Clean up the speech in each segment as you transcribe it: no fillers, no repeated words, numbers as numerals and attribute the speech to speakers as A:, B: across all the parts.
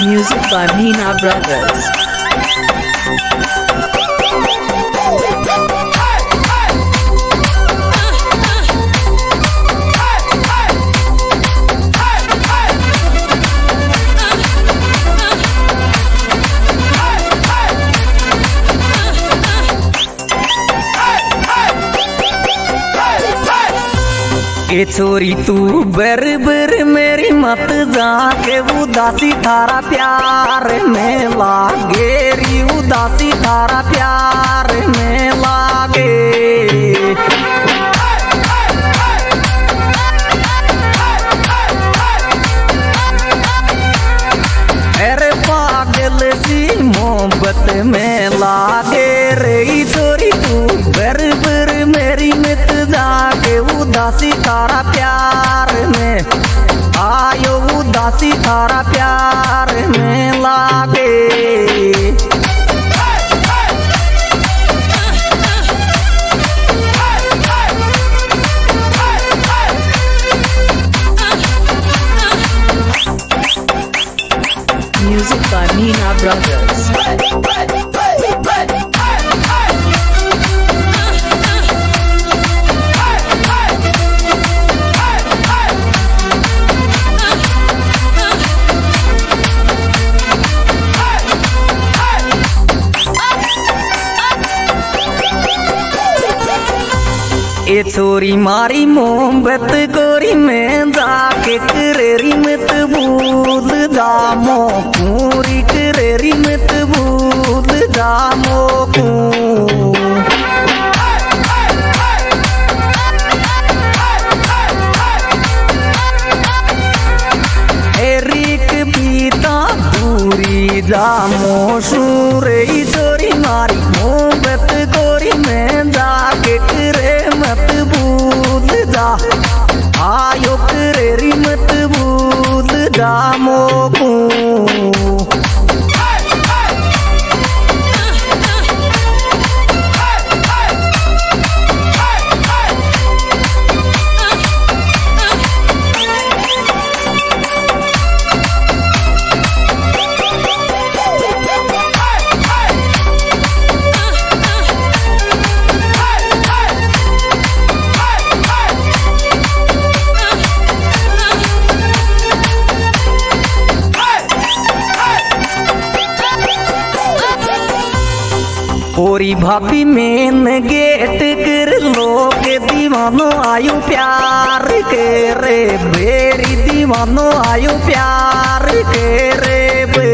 A: Music by Meena Brothers.
B: ए छोरी तू बर बर मेरी मत जाके उदासी थारा प्यार में लागे री उदासी थारा प्यार में लागे। अरे पागल सी मोहब्बत में लागे रे छोरी तू बर बर मेरी मत जाके उदासी थारा प्यार में आयो उदासी थारा प्यार में लागे।
A: Music by Meena Brothers.
B: ए छोरी मारी मोहब्बत गोरी में जाके करेरी मत भूल जामो पूरी करेरी मत भूल जामो को। एरिक पीता दूरी जामो सूरे छोरी मारी मोहब्बत गोरी में जाके करे मत भूल जा आयो करेरी मत भूल जा मोको। ओरी भाभी मेन गेट कर लो के दीवानो आयु प्यार के रे बेरी दीवानो आयु प्यार के रे बे।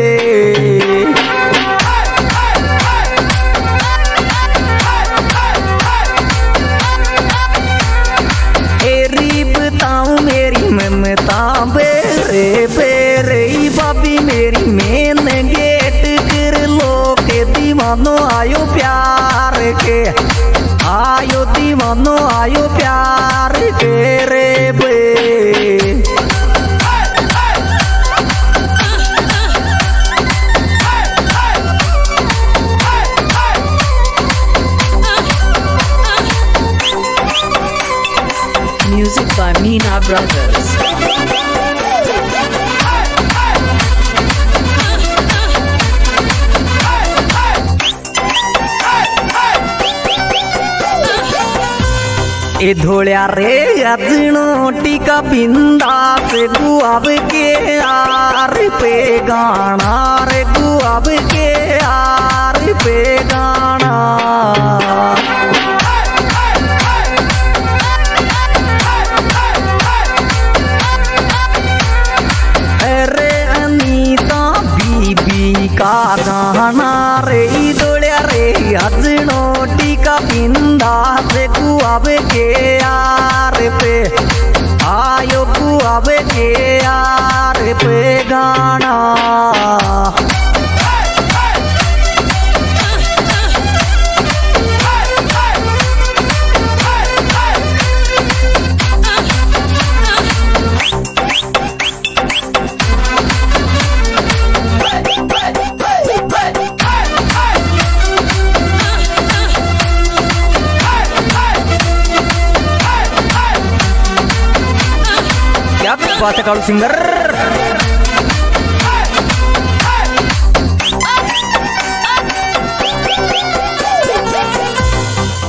B: एरी बताऊं मेरी ममता बेरे बेरे भाभी मेरी मेन गेट कर लो के दीवानो आयो प्यार के आयो दीवानो आयो प्यार के रे बे।
A: Music by Meena Brothers. ए
B: धोलिया रे अजनो टीका बिंदा से गुआब के आर पे गाना रे गुआब के आर पे गाना। अरे अनीता बीबी का गाना रे धोलिया रे अजनो टीका बिंदा से गुआब के यार पे आयो गुआब के यार पे गाना। क्या बात है कालू सिंगर।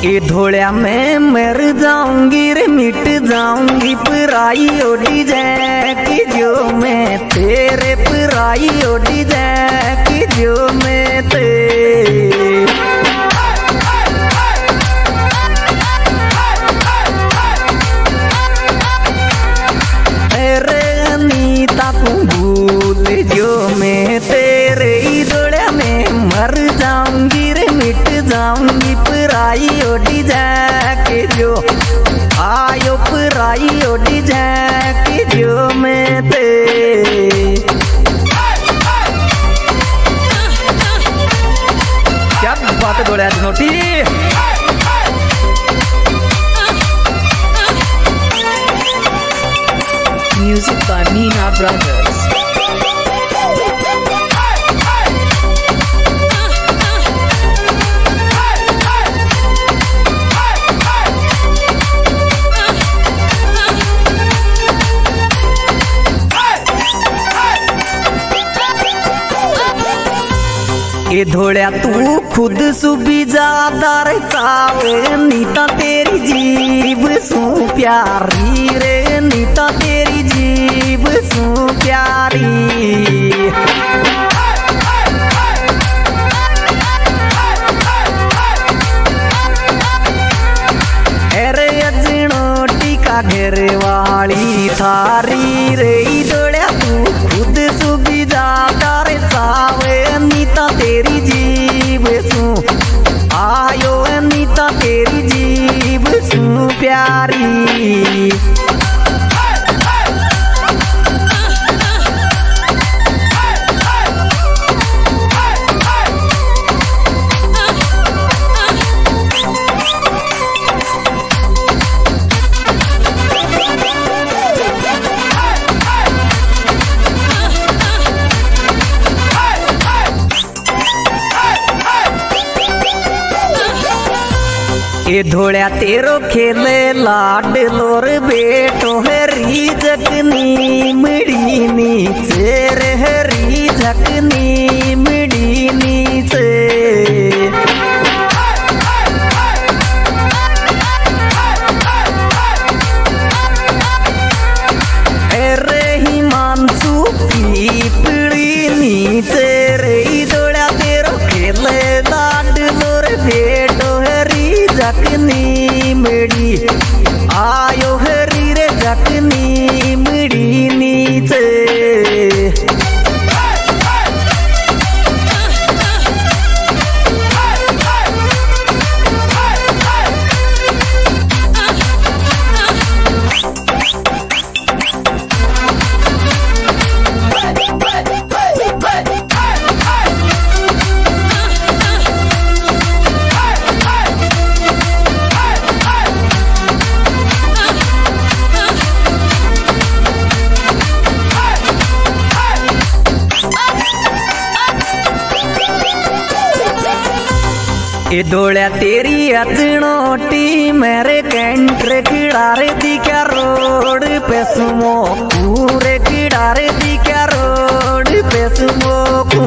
B: ये धोलिया में मर जाऊंगी रे मिट जाऊंगी पराई ओढ़ी जाए कि जो मैं तेरे पराई ओढ़ी जाए कि जो मैं तेरे अनीता तू भूल जो मैं तेरे ही धोलिया में मर जाऊंगी रे मिट जाऊंगी पराई ओढ़ी जाके जो आयो पराई ओढ़ी जाके जो मैं ते क्या बात है बोले आज naughty
A: Music by Meena Brothers.
B: ये धोलिया तू खुद सुबी ज्यादा रहता नीता तेरी जीव सू प्यारी रे नीता तेरी जीव सू प्यारी अरे अजनोटी का घर वाली थारी रे धोलिया तू खुद सुबी ज्यादा रहता नीता तेरी जीव सू आयो नीता तेरी जीव सू प्यारी ये धोलिया तेरो खेले लाड लोर बेटो हरी जगनी मिड़ी नीचे रे हरी जगनी मिड़ी नीचे अरे हिमांशु की पीड़ी नीचे रे धोलिया तेरो खेले लाड लोर बेटो जकनी मिड़ी आयो हरी रे जकनी मिड़ी नीचे ये धोलिया तेरी अजनोटी मेरे कैंट्रे किड़ारे दी क्या रोड पे सुमो पूरे किड़ारे दी क्या रोड पे सुमो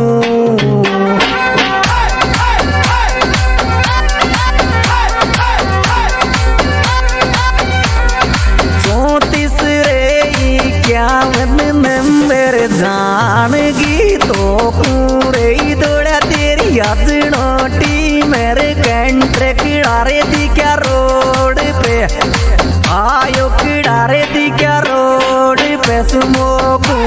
B: चौंतीस रे क्या नंबर जानगी तो पूरे धोलिया तेरी अजनोटी मेरे कैंट्रे किड़ारे दी क्या रोड पे आयो किड़ारे दी क्या रोड पे सुमोकू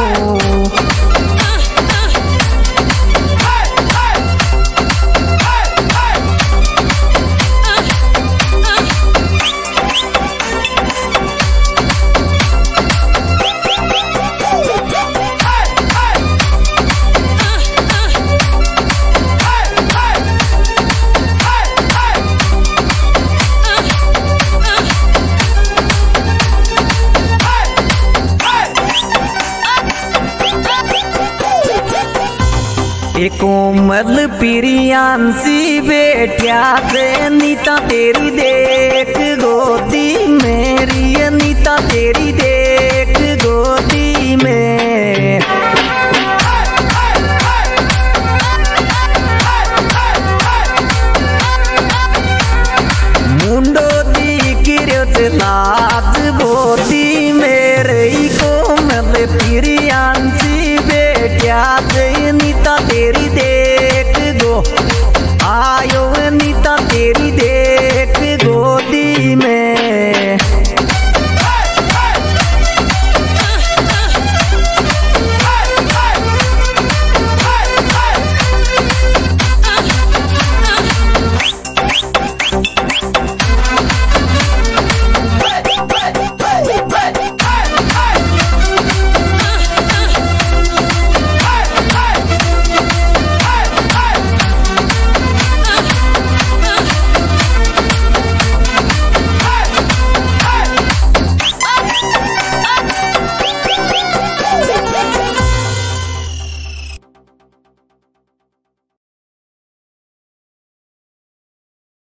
B: कोमल प्रियांशी बेटिया से नीता तेरी देख गोदी मेरी नीता तेरी देख